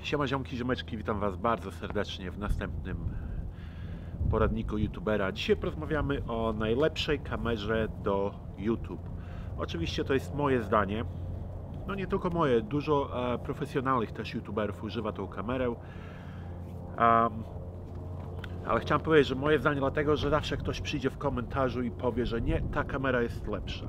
Siema ziomki, ziomeczki, witam Was bardzo serdecznie w następnym poradniku youtubera. Dzisiaj porozmawiamy o najlepszej kamerze do YouTube. Oczywiście to jest moje zdanie, no nie tylko moje, dużo profesjonalnych też youtuberów używa tą kamerę. Ale chciałem powiedzieć, że moje zdanie dlatego, że zawsze ktoś przyjdzie w komentarzu i powie, że nie, ta kamera jest lepsza.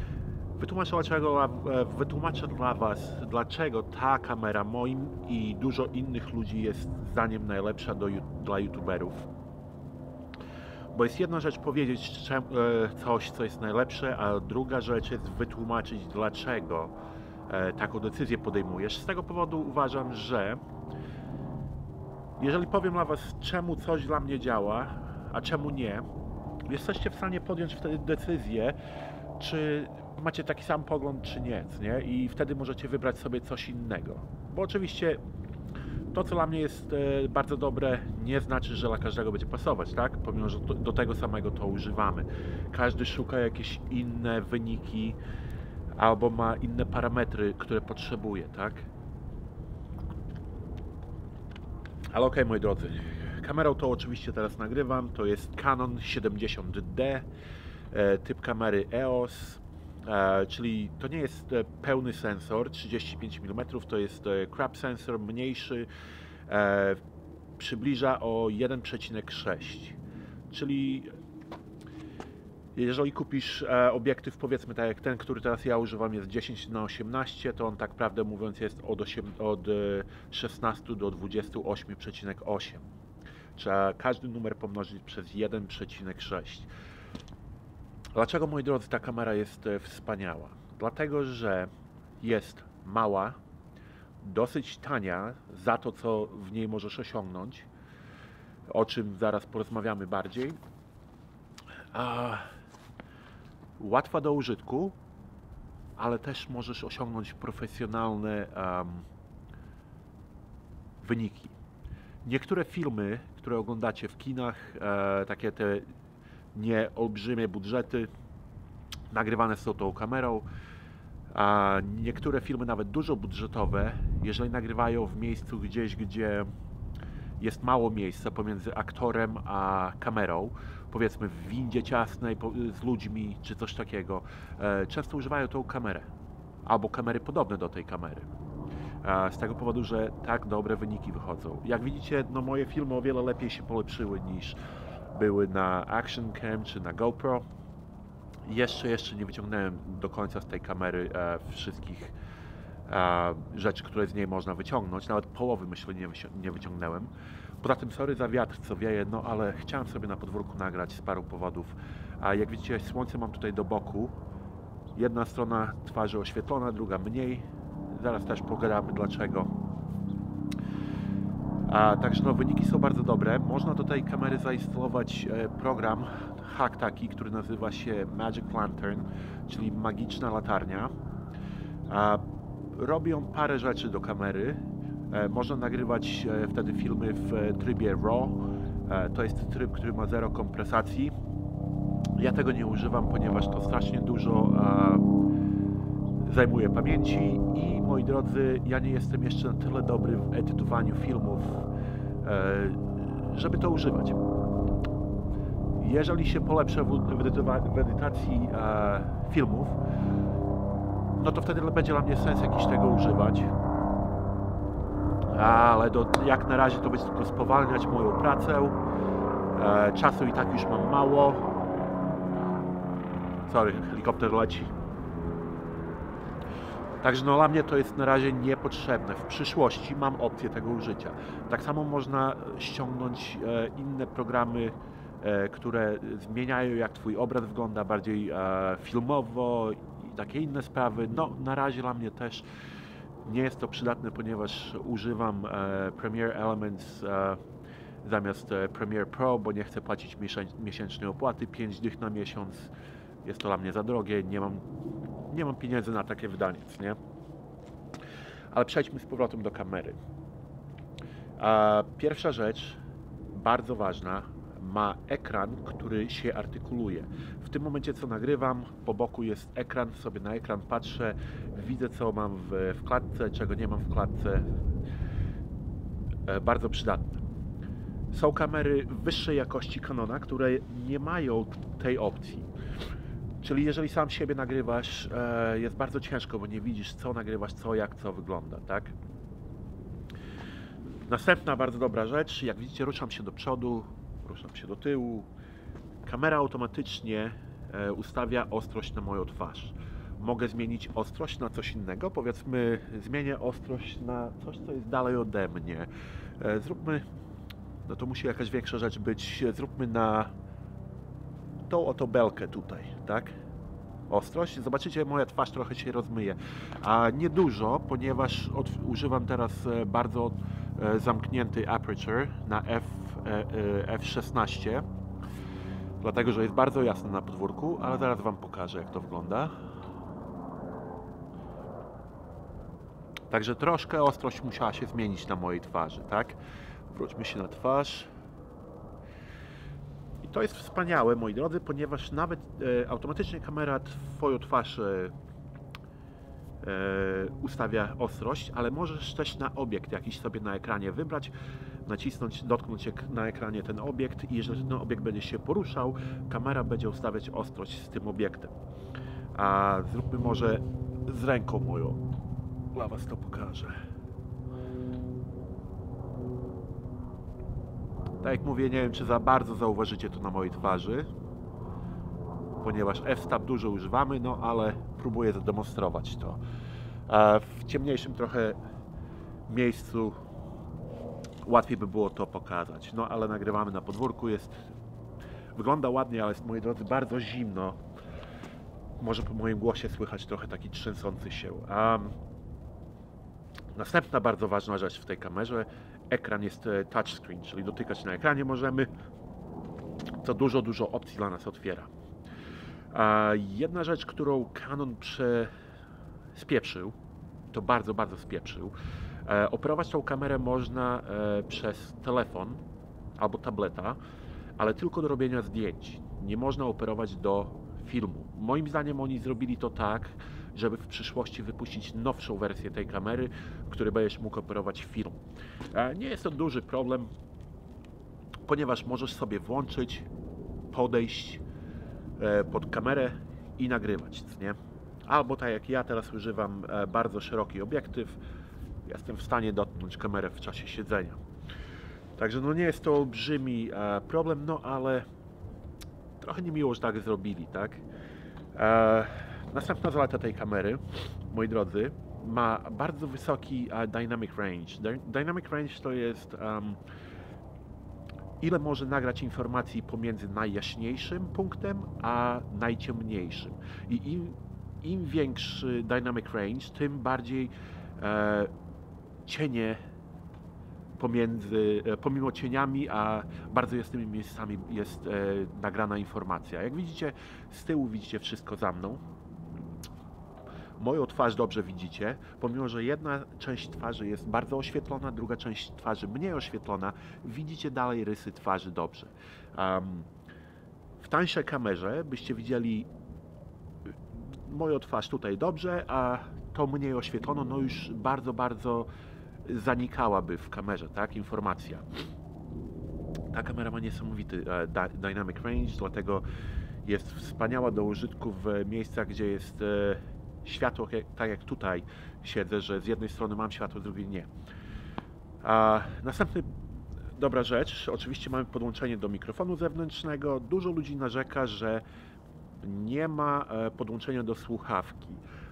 Wytłumaczę dla Was, dlaczego ta kamera moim i dużo innych ludzi jest zdaniem najlepsza dla youtuberów. Bo jest jedna rzecz powiedzieć coś, co jest najlepsze, a druga rzecz jest wytłumaczyć, dlaczego taką decyzję podejmujesz. Z tego powodu uważam, że jeżeli powiem dla Was, czemu coś dla mnie działa, a czemu nie, jesteście w stanie podjąć wtedy decyzję, czy macie taki sam pogląd, czy nie, nie? I wtedy możecie wybrać sobie coś innego. Bo oczywiście to, co dla mnie jest bardzo dobre, nie znaczy, że dla każdego będzie pasować, tak? Pomimo, że do tego samego to używamy. Każdy szuka jakieś inne wyniki albo ma inne parametry, które potrzebuje, tak? Ale okej, moi drodzy, kamerą to oczywiście teraz nagrywam, to jest Canon 70D, typ kamery EOS, czyli to nie jest pełny sensor 35 mm, to jest crop sensor mniejszy, przybliża o 1,6, czyli jeżeli kupisz obiektyw, powiedzmy tak jak ten, który teraz ja używam, jest 10×18, to on tak prawdę mówiąc jest od 16 do 28,8. Trzeba każdy numer pomnożyć przez 1,6. Dlaczego, moi drodzy, ta kamera jest wspaniała? Dlatego, że jest mała, dosyć tania za to, co w niej możesz osiągnąć, o czym zaraz porozmawiamy bardziej. Łatwa do użytku, ale też możesz osiągnąć profesjonalne wyniki. Niektóre filmy, które oglądacie w kinach, takie te nie olbrzymie budżety, nagrywane są tą kamerą, a niektóre filmy nawet dużo budżetowe, jeżeli nagrywają w miejscu gdzieś, gdzie jest mało miejsca pomiędzy aktorem a kamerą, powiedzmy w windzie ciasnej z ludźmi czy coś takiego, często używają tą kamerę albo kamery podobne do tej kamery. Z tego powodu, że tak dobre wyniki wychodzą. Jak widzicie, no moje filmy o wiele lepiej się polepszyły niż były na Action Cam czy na GoPro. Jeszcze nie wyciągnąłem do końca z tej kamery wszystkich rzeczy, które z niej można wyciągnąć. Nawet połowy, myślę, nie wyciągnąłem. Poza tym, sorry za wiatr, co wieje, no ale chciałem sobie na podwórku nagrać z paru powodów. A jak widzicie, słońce mam tutaj do boku. Jedna strona twarzy oświetlona, druga mniej. Zaraz też pogadamy dlaczego. Także no, wyniki są bardzo dobre. Można do tej kamery zainstalować program, hack taki, który nazywa się Magic Lantern, czyli magiczna latarnia. Robi on parę rzeczy do kamery. Można nagrywać wtedy filmy w trybie RAW. To jest tryb, który ma zero kompresacji. Ja tego nie używam, ponieważ to strasznie dużo zajmuje pamięci i, moi drodzy, ja nie jestem jeszcze na tyle dobry w edytowaniu filmów, żeby to używać. Jeżeli się polepszę w edytacji filmów, no to wtedy będzie dla mnie sens jakiś tego używać. Ale jak na razie to będzie tylko spowalniać moją pracę. Czasu i tak już mam mało. Sorry, helikopter leci. Także no, dla mnie to jest na razie niepotrzebne. W przyszłości mam opcję tego użycia. Tak samo można ściągnąć inne programy, które zmieniają jak Twój obraz wygląda bardziej filmowo i takie inne sprawy. No, na razie dla mnie też nie jest to przydatne, ponieważ używam Premiere Elements zamiast Premiere Pro, bo nie chcę płacić miesięcznej opłaty, 5 dych na miesiąc. Jest to dla mnie za drogie, nie mam pieniędzy na takie wydanie, nie? Ale przejdźmy z powrotem do kamery. Pierwsza rzecz, bardzo ważna, ma ekran, który się artykuluje. W tym momencie, co nagrywam, po boku jest ekran, sobie na ekran patrzę, widzę, co mam w klatce, czego nie mam w klatce. bardzo przydatne. Są kamery wyższej jakości Canona, które nie mają tej opcji. Czyli jeżeli sam siebie nagrywasz, jest bardzo ciężko, bo nie widzisz, co nagrywasz, jak co wygląda, tak? Następna bardzo dobra rzecz, jak widzicie, ruszam się do przodu, ruszam się do tyłu. Kamera automatycznie ustawia ostrość na moją twarz. Mogę zmienić ostrość na coś innego, powiedzmy, zmienię ostrość na coś, co jest dalej ode mnie. Zróbmy, no to musi jakaś większa rzecz być, zróbmy na tą oto belkę tutaj, tak? Ostrość. Zobaczycie, moja twarz trochę się rozmyje, a nie dużo, ponieważ używam teraz bardzo zamknięty aperture na f16, dlatego że jest bardzo jasno na podwórku, ale zaraz Wam pokażę, jak to wygląda. Także troszkę ostrość musiała się zmienić na mojej twarzy, tak? Wróćmy się na twarz. I to jest wspaniałe, moi drodzy, ponieważ nawet automatycznie kamera Twoją twarz ustawia ostrość, ale możesz też na obiekt jakiś sobie na ekranie wybrać, nacisnąć, dotknąć na ekranie ten obiekt i jeżeli ten obiekt będzie się poruszał, kamera będzie ustawiać ostrość z tym obiektem. A zróbmy może z ręką moją. Dla Was to pokażę. Tak jak mówię, nie wiem, czy za bardzo zauważycie to na mojej twarzy, ponieważ f-stab dużo używamy, no ale próbuję zademonstrować to. W ciemniejszym trochę miejscu łatwiej by było to pokazać. No ale nagrywamy na podwórku, wygląda ładnie, ale jest, moi drodzy, bardzo zimno. Może po moim głosie słychać trochę taki trzęsący się. Następna bardzo ważna rzecz w tej kamerze, ekran jest touchscreen, czyli dotykać na ekranie możemy, co dużo opcji dla nas otwiera. Jedna rzecz, którą Canon spieprzył, to bardzo spieprzył. Operować tą kamerę można przez telefon albo tableta, ale tylko do robienia zdjęć. Nie można operować do filmu. Moim zdaniem oni zrobili to tak, żeby w przyszłości wypuścić nowszą wersję tej kamery, w której będziesz mógł operować film. Nie jest to duży problem, ponieważ możesz sobie włączyć, podejść pod kamerę i nagrywać, nie? Albo tak jak ja teraz używam bardzo szeroki obiektyw, jestem w stanie dotknąć kamerę w czasie siedzenia. Także no nie jest to olbrzymi problem, no ale trochę niemiło, że tak zrobili, tak? Następna zaleta tej kamery, moi drodzy, ma bardzo wysoki dynamic range. Dynamic range to jest ile może nagrać informacji pomiędzy najjaśniejszym punktem a najciemniejszym. I im większy dynamic range, tym bardziej cienie pomimo cieniami, a bardzo jasnymi miejscami jest nagrana informacja. Jak widzicie, z tyłu widzicie wszystko za mną. Moją twarz dobrze widzicie, pomimo że jedna część twarzy jest bardzo oświetlona, druga część twarzy mniej oświetlona, widzicie dalej rysy twarzy dobrze. W tańszej kamerze byście widzieli moją twarz tutaj dobrze, a to mniej oświetlono, no już bardzo zanikałaby w kamerze, tak, informacja. Ta kamera ma niesamowity dynamic range, dlatego jest wspaniała do użytku w miejscach, gdzie jest światło, tak jak tutaj siedzę, że z jednej strony mam światło, z drugiej nie. Następny dobra rzecz, oczywiście mamy podłączenie do mikrofonu zewnętrznego. Dużo ludzi narzeka, że nie ma podłączenia do słuchawki.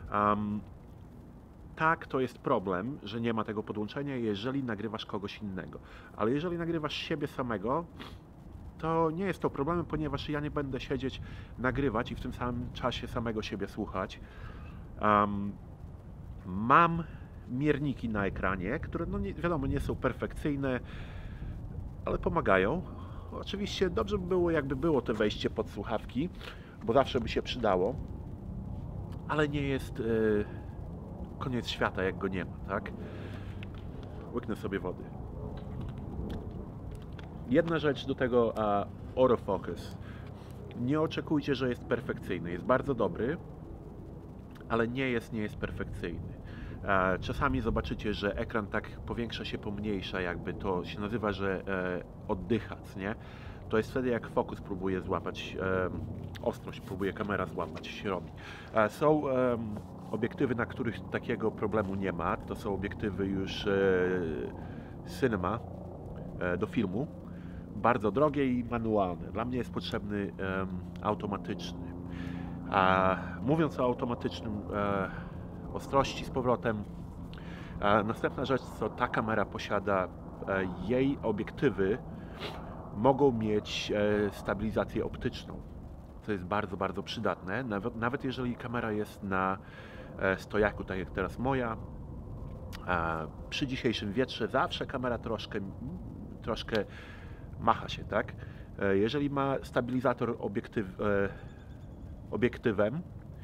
Tak, to jest problem, że nie ma tego podłączenia, jeżeli nagrywasz kogoś innego. Ale jeżeli nagrywasz siebie samego, to nie jest to problemem, ponieważ ja nie będę siedzieć, nagrywać i w tym samym czasie samego siebie słuchać. Mam mierniki na ekranie, które no wiadomo nie są perfekcyjne, ale pomagają. Oczywiście dobrze by było, jakby było to wejście pod słuchawki, bo zawsze by się przydało, ale nie jest koniec świata, jak go nie ma, tak? Łyknę sobie wody. Jedna rzecz do tego autofocus. Nie oczekujcie, że jest perfekcyjny. Jest bardzo dobry, ale nie jest perfekcyjny. Czasami zobaczycie, że ekran tak powiększa się, pomniejsza, jakby to się nazywa, że oddychać, nie? To jest wtedy, jak fokus próbuje złapać, ostrość próbuje kamera złapać, się robi. Są obiektywy, na których takiego problemu nie ma. To są obiektywy już cinema do filmu. Bardzo drogie i manualne. Dla mnie jest potrzebny automatyczny. Mówiąc o automatycznym ostrości z powrotem, następna rzecz, co ta kamera posiada, jej obiektywy mogą mieć stabilizację optyczną, co jest bardzo, bardzo przydatne. Nawet jeżeli kamera jest na stojaku, tak jak teraz moja, przy dzisiejszym wietrze zawsze kamera troszkę macha się, tak? Jeżeli ma stabilizator obiektywem,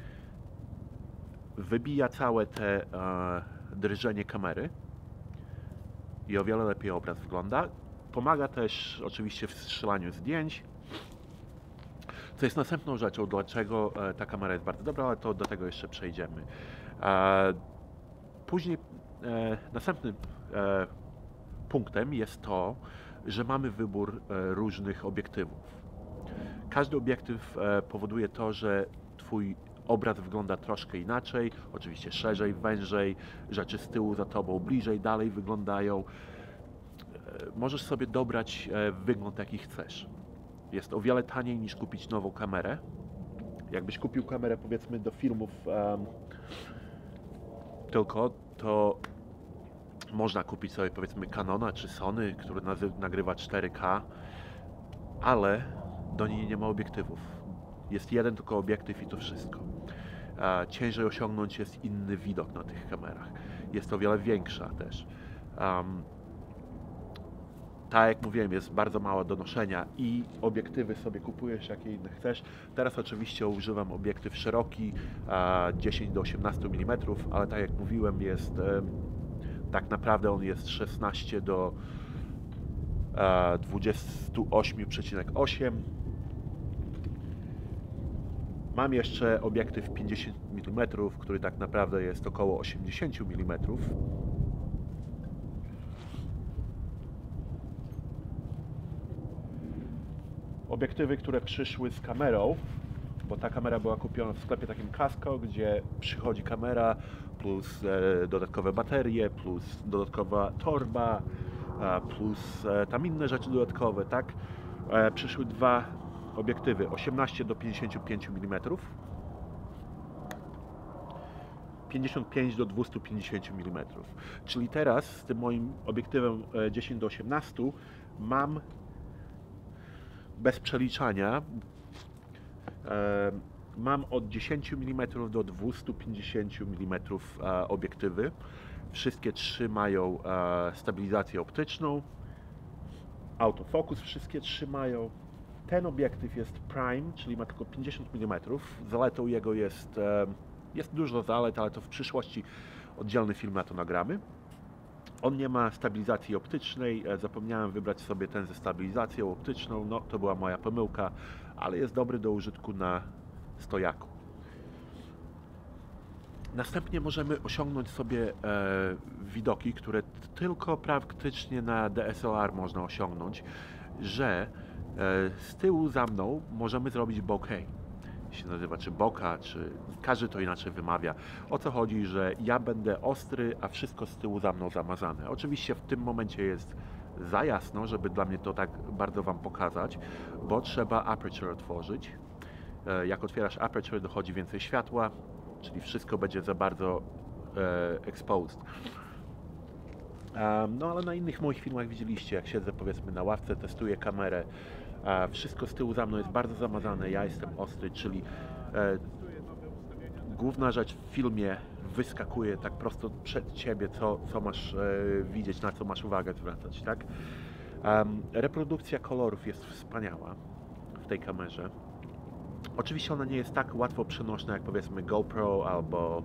wybija całe te drżenie kamery i o wiele lepiej obraz wygląda. Pomaga też oczywiście w strzelaniu zdjęć, co jest następną rzeczą, dlaczego ta kamera jest bardzo dobra, ale to do tego jeszcze przejdziemy. Później następnym punktem jest to, że mamy wybór różnych obiektywów. Każdy obiektyw powoduje to, że Twój obraz wygląda troszkę inaczej, oczywiście szerzej, wężej, rzeczy z tyłu za Tobą, bliżej, dalej wyglądają. Możesz sobie dobrać wygląd, jaki chcesz. Jest o wiele taniej niż kupić nową kamerę. Jakbyś kupił kamerę, powiedzmy, do filmów tylko, to można kupić sobie, powiedzmy, Canona czy Sony, który nagrywa 4K, ale do niej nie ma obiektywów. Jest jeden tylko obiektyw i to wszystko. Ciężej osiągnąć jest inny widok na tych kamerach. Jest o wiele większa też. Tak jak mówiłem, jest bardzo mała do noszenia i obiektywy sobie kupujesz, jakie inne chcesz. Teraz oczywiście używam obiektyw szeroki, 10 do 18 mm, ale tak jak mówiłem, jest tak naprawdę on jest 16 do 28,8. Mam jeszcze obiektyw 50 mm, który tak naprawdę jest około 80 mm. Obiektywy, które przyszły z kamerą, bo ta kamera była kupiona w sklepie takim Casco, gdzie przychodzi kamera plus dodatkowe baterie, plus dodatkowa torba, plus tam inne rzeczy dodatkowe, tak? Przyszły dwa obiektywy 18 do 55 mm, 55 do 250 mm. Czyli teraz z tym moim obiektywem 10 do 18 mam bez przeliczania mam od 10 mm do 250 mm obiektywy. Wszystkie trzy mają stabilizację optyczną, autofokus wszystkie trzy mają. Ten obiektyw jest prime, czyli ma tylko 50 mm. Zaletą jego jest dużo zalet, ale to w przyszłości oddzielny film na to nagramy. On nie ma stabilizacji optycznej, zapomniałem wybrać sobie ten ze stabilizacją optyczną, no to była moja pomyłka, ale jest dobry do użytku na stojaku. Następnie możemy osiągnąć sobie widoki, które tylko praktycznie na DSLR można osiągnąć, że z tyłu za mną możemy zrobić bokeh. Się nazywa, czy boka, czy każdy to inaczej wymawia. O co chodzi, że ja będę ostry, a wszystko z tyłu za mną zamazane. Oczywiście w tym momencie jest za jasno, żeby dla mnie to tak bardzo Wam pokazać, bo trzeba aperture otworzyć. Jak otwierasz aperture, dochodzi więcej światła, czyli wszystko będzie za bardzo exposed. No ale na innych moich filmach widzieliście, jak siedzę, powiedzmy, na ławce, testuję kamerę, wszystko z tyłu za mną jest bardzo zamazane, ja jestem ostry, czyli główna rzecz w filmie wyskakuje tak prosto przed Ciebie, co masz widzieć, na co masz uwagę zwracać, tak? Reprodukcja kolorów jest wspaniała w tej kamerze. Oczywiście ona nie jest tak łatwo przenośna jak, powiedzmy, GoPro albo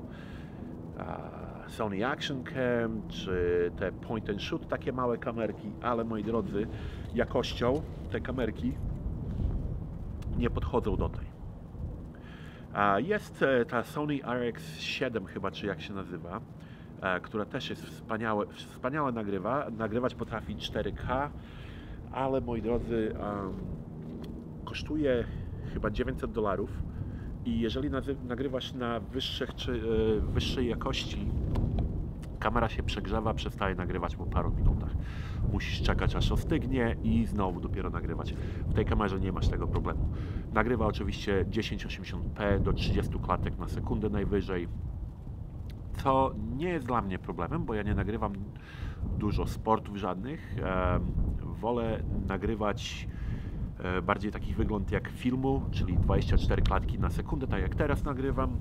Sony Action Cam, czy te point and shoot, takie małe kamerki, ale moi drodzy, jakością te kamerki nie podchodzą do tej. Jest ta Sony RX7 chyba, czy jak się nazywa. która też jest wspaniale nagrywać potrafi 4K, ale moi drodzy, kosztuje chyba $900 i jeżeli nagrywasz na wyższej jakości, kamera się przegrzewa, przestaje nagrywać po paru minutach. Musisz czekać aż ostygnie i znowu dopiero nagrywać. W tej kamerze nie masz tego problemu. Nagrywa oczywiście 1080p do 30 klatek na sekundę najwyżej, co nie jest dla mnie problemem, bo ja nie nagrywam dużo sportów żadnych. Wolę nagrywać bardziej taki wygląd jak filmu, czyli 24 klatki na sekundę, tak jak teraz nagrywam.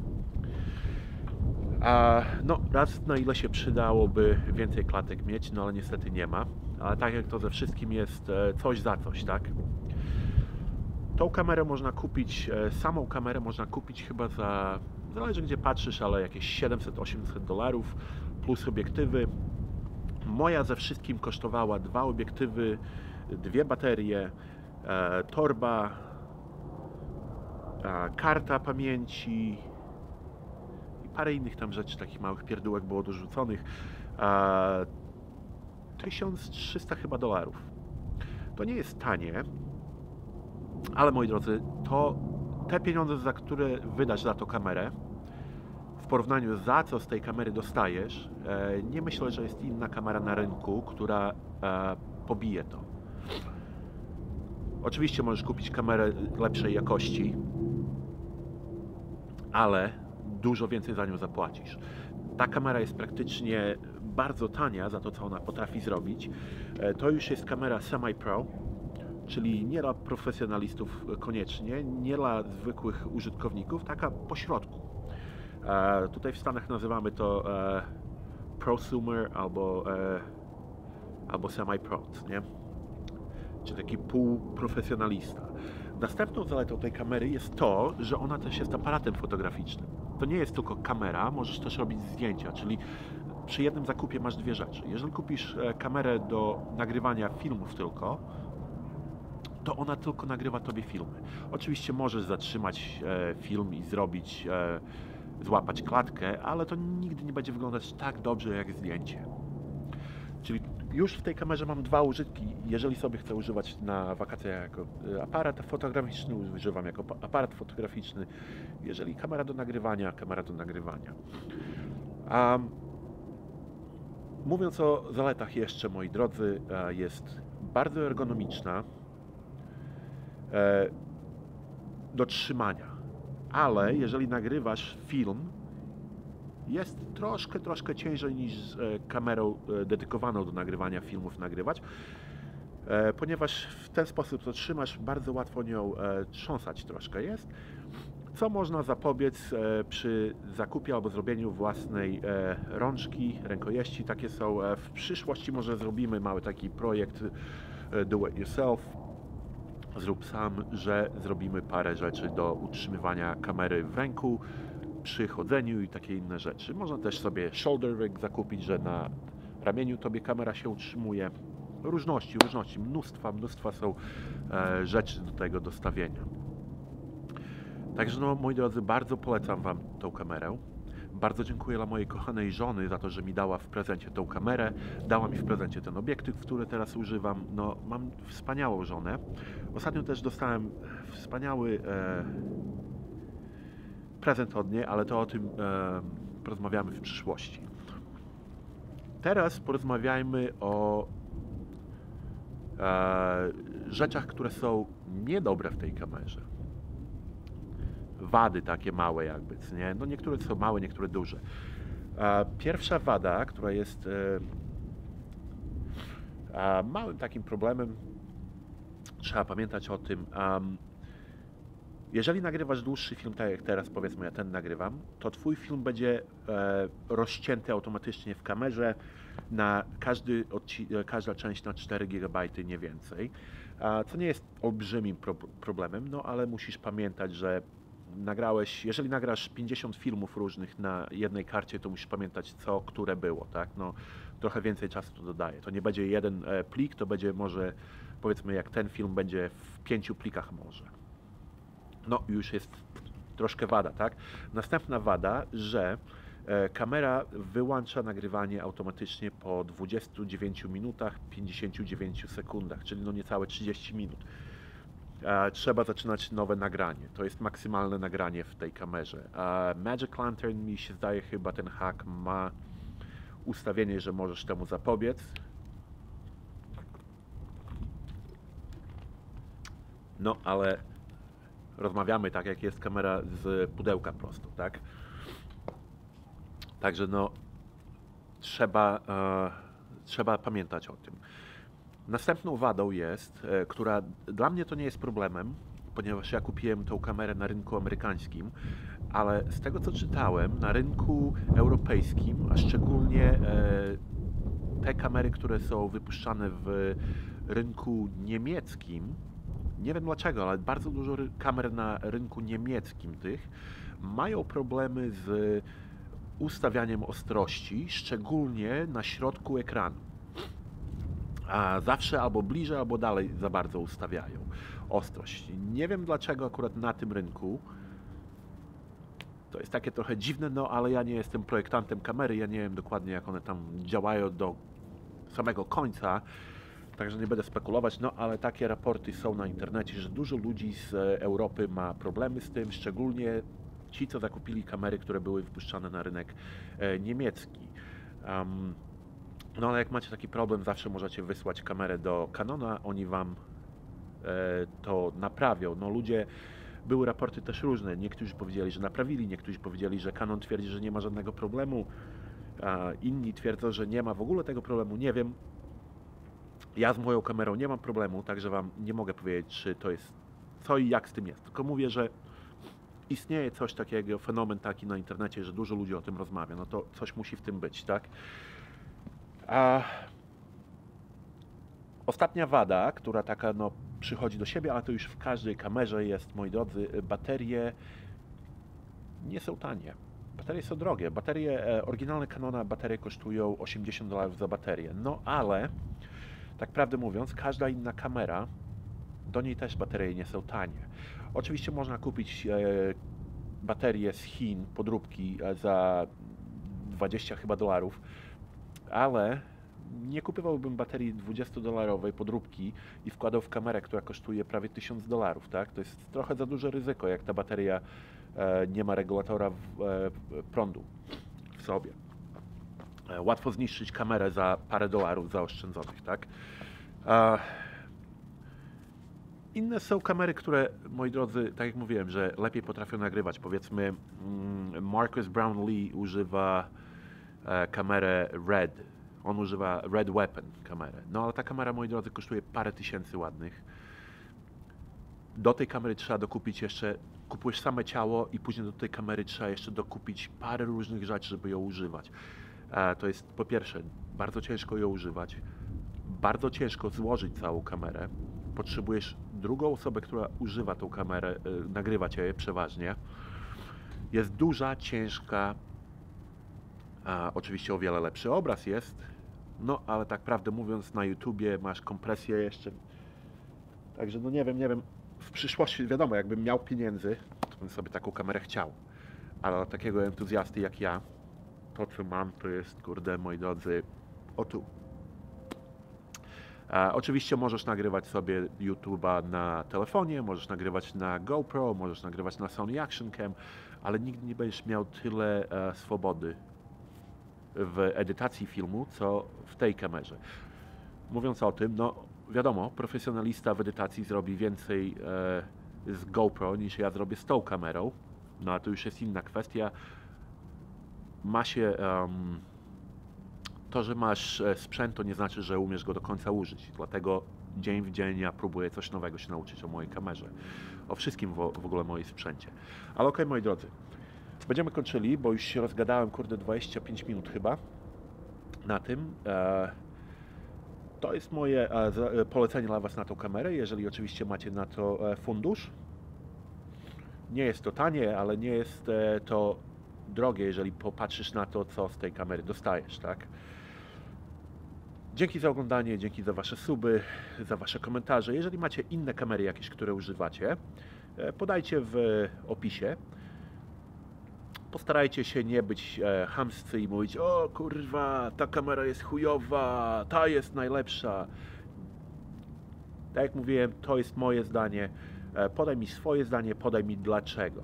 No, raz na ile się przydałoby więcej klatek mieć, no ale niestety nie ma. Ale tak jak to ze wszystkim jest coś za coś, tak? Tą kamerę można kupić, samą kamerę można kupić chyba za, zależy gdzie patrzysz, ale jakieś $700–800 plus obiektywy. Moja ze wszystkim kosztowała 2 obiektywy, 2 baterie, torba, karta pamięci i parę innych tam rzeczy, takich małych pierdółek było dorzuconych. 1300 chyba dolarów. To nie jest tanie, ale moi drodzy, to te pieniądze, za które wydasz za tą kamerę, w porównaniu za co z tej kamery dostajesz, nie myślę, że jest inna kamera na rynku, która pobije to. Oczywiście możesz kupić kamerę lepszej jakości, ale dużo więcej za nią zapłacisz. Ta kamera jest praktycznie bardzo tania za to, co ona potrafi zrobić. To już jest kamera semi-pro, czyli nie dla profesjonalistów koniecznie, nie dla zwykłych użytkowników, taka pośrodku. Tutaj w Stanach nazywamy to prosumer albo semi-pro, nie? Czyli taki półprofesjonalista. Następną zaletą tej kamery jest to, że ona też jest aparatem fotograficznym. To nie jest tylko kamera, możesz też robić zdjęcia, czyli przy jednym zakupie masz dwie rzeczy. Jeżeli kupisz kamerę do nagrywania filmów tylko, to ona tylko nagrywa tobie filmy. Oczywiście możesz zatrzymać film i złapać klatkę, ale to nigdy nie będzie wyglądać tak dobrze jak zdjęcie. Czyli już w tej kamerze mam 2 użytki. Jeżeli sobie chcę używać na wakacjach jako aparat fotograficzny, używam jako aparat fotograficzny. Jeżeli kamera do nagrywania, kamera do nagrywania. Mówiąc o zaletach jeszcze, moi drodzy, jest bardzo ergonomiczna do trzymania, ale jeżeli nagrywasz film, jest troszkę ciężej niż kamerą dedykowaną do nagrywania filmów nagrywać, ponieważ w ten sposób to trzymasz, bardzo łatwo nią trząsać troszkę jest, co można zapobiec przy zakupie albo zrobieniu własnej rączki, rękojeści. Takie są. W przyszłości może zrobimy mały taki projekt do it yourself, zrób sam, że zrobimy parę rzeczy do utrzymywania kamery w ręku, przy chodzeniu i takie inne rzeczy. Można też sobie shoulder rig zakupić, że na ramieniu tobie kamera się utrzymuje. Różności, mnóstwa są rzeczy do tego dostawienia. Także no, moi drodzy, bardzo polecam wam tą kamerę. Bardzo dziękuję dla mojej kochanej żony za to, że mi dała w prezencie tą kamerę, dała mi w prezencie ten obiektyw, który teraz używam. No, mam wspaniałą żonę. Ostatnio też dostałem wspaniały prezent od niej, ale to o tym porozmawiamy w przyszłości. Teraz porozmawiajmy o rzeczach, które są niedobre w tej kamerze. Wady takie małe jakby, nie? No niektóre są małe, niektóre duże. Pierwsza wada, która jest małym takim problemem, trzeba pamiętać o tym, jeżeli nagrywasz dłuższy film, tak jak teraz powiedzmy ja ten nagrywam, to twój film będzie rozcięty automatycznie w kamerze na każda część na 4 GB, nie więcej. Co nie jest olbrzymim problemem, no ale musisz pamiętać, że jeżeli nagrasz 50 filmów różnych na jednej karcie, to musisz pamiętać które było, tak? No, trochę więcej czasu to dodaje. To nie będzie jeden plik, to będzie może, powiedzmy jak ten film będzie w 5 plikach może. No, już jest troszkę wada, tak? Następna wada, że Kamera wyłącza nagrywanie automatycznie po 29 minutach 59 sekundach, czyli no niecałe 30 minut. Trzeba zaczynać nowe nagranie. To jest maksymalne nagranie w tej kamerze. Magic Lantern, mi się zdaje, chyba ten hack ma ustawienie, że możesz temu zapobiec. No, ale rozmawiamy tak, jak jest kamera z pudełka prosto, tak? Także no, trzeba pamiętać o tym. Następną wadą jest, która dla mnie to nie jest problemem, ponieważ ja kupiłem tą kamerę na rynku amerykańskim, ale z tego co czytałem, na rynku europejskim, a szczególnie te kamery, które są wypuszczane w rynku niemieckim, nie wiem dlaczego, ale bardzo dużo kamer na rynku niemieckim tych mają problemy z ustawianiem ostrości, szczególnie na środku ekranu. A zawsze albo bliżej, albo dalej za bardzo ustawiają ostrość. Nie wiem dlaczego akurat na tym rynku. To jest takie trochę dziwne, no ale ja nie jestem projektantem kamery, ja nie wiem dokładnie jak one tam działają do samego końca, także nie będę spekulować, no ale takie raporty są na internecie, że dużo ludzi z Europy ma problemy z tym, szczególnie ci, co zakupili kamery, które były wypuszczane na rynek niemiecki. No ale jak macie taki problem, zawsze możecie wysłać kamerę do Canona, oni Wam to naprawią. No ludzie, były raporty też różne, niektórzy powiedzieli, że naprawili, niektórzy powiedzieli, że Canon twierdzi, że nie ma żadnego problemu, a inni twierdzą, że nie ma w ogóle tego problemu, nie wiem. Ja z moją kamerą nie mam problemu, także Wam nie mogę powiedzieć, czy to jest co i jak z tym jest, tylko mówię, że istnieje coś takiego, fenomen taki na internecie, że dużo ludzi o tym rozmawia, no to coś musi w tym być, tak? A ostatnia wada, która taka no przychodzi do siebie, ale to już w każdej kamerze jest, moi drodzy, baterie nie są tanie. Baterie są drogie. Baterie, oryginalne Canona baterie kosztują $80 za baterię. No ale, tak prawdę mówiąc, każda inna kamera, do niej też baterie nie są tanie. Oczywiście można kupić baterie z Chin, podróbki za 20 chyba dolarów, ale nie kupowałbym baterii $20 podróbki i wkładał w kamerę, która kosztuje prawie $1000, tak? To jest trochę za duże ryzyko, jak ta bateria nie ma regulatora prądu w sobie. Łatwo zniszczyć kamerę za parę dolarów zaoszczędzonych, tak? Inne są kamery, które, moi drodzy, tak jak mówiłem, że lepiej potrafią nagrywać. Powiedzmy, Marcus Brownlee używa kamerę RED. On używa Red Weapon kamerę. No ale ta kamera, moi drodzy, kosztuje parę tysięcy ładnych. Do tej kamery trzeba dokupić jeszcze, kupujesz same ciało i później do tej kamery trzeba jeszcze dokupić parę różnych rzeczy, żeby ją używać. To jest po pierwsze, bardzo ciężko ją używać, bardzo ciężko złożyć całą kamerę. Potrzebujesz drugą osobę, która używa tą kamerę, nagrywa cię przeważnie. Jest duża, ciężka, oczywiście o wiele lepszy obraz jest, no ale tak prawdę mówiąc na YouTubie masz kompresję jeszcze, także no nie wiem, w przyszłości wiadomo, jakbym miał pieniędzy, to bym sobie taką kamerę chciał, ale dla takiego entuzjasty jak ja, to co mam to jest, kurde, moi drodzy, o tu. Oczywiście możesz nagrywać sobie YouTube'a na telefonie, możesz nagrywać na GoPro, możesz nagrywać na Sony Action Cam, ale nigdy nie będziesz miał tyle swobody w edytacji filmu, co w tej kamerze. Mówiąc o tym, no wiadomo, profesjonalista w edytacji zrobi więcej z GoPro niż ja zrobię z tą kamerą, no a to już jest inna kwestia. Ma się to, że masz sprzęt, to nie znaczy, że umiesz go do końca użyć, dlatego dzień w dzień ja próbuję coś nowego się nauczyć o mojej kamerze, o wszystkim w ogóle moim sprzęcie. Ale okej, moi drodzy, będziemy kończyli, bo już się rozgadałem, kurde, 25 minut chyba na tym. To jest moje polecenie dla Was na tą kamerę, jeżeli oczywiście macie na to fundusz. Nie jest to tanie, ale nie jest to drogie, jeżeli popatrzysz na to, co z tej kamery dostajesz, tak? Dzięki za oglądanie, dzięki za Wasze suby, za Wasze komentarze. Jeżeli macie inne kamery jakieś, które używacie, podajcie w opisie. Postarajcie się nie być chamscy i mówić: o kurwa, ta kamera jest chujowa, ta jest najlepsza. Tak jak mówiłem, to jest moje zdanie. Podaj mi swoje zdanie, podaj mi dlaczego.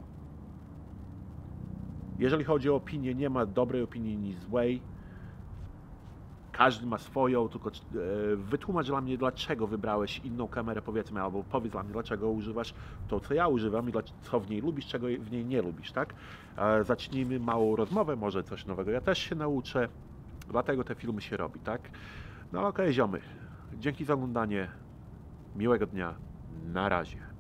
Jeżeli chodzi o opinię, nie ma dobrej opinii ni złej. Każdy ma swoją, tylko wytłumacz dla mnie, dlaczego wybrałeś inną kamerę, powiedzmy, albo powiedz dla mnie, dlaczego używasz to, co ja używam i co w niej lubisz, czego w niej nie lubisz, tak? Zacznijmy małą rozmowę, może coś nowego ja też się nauczę, dlatego te filmy się robi, tak? No okej, ziomy, dzięki za oglądanie, miłego dnia, na razie.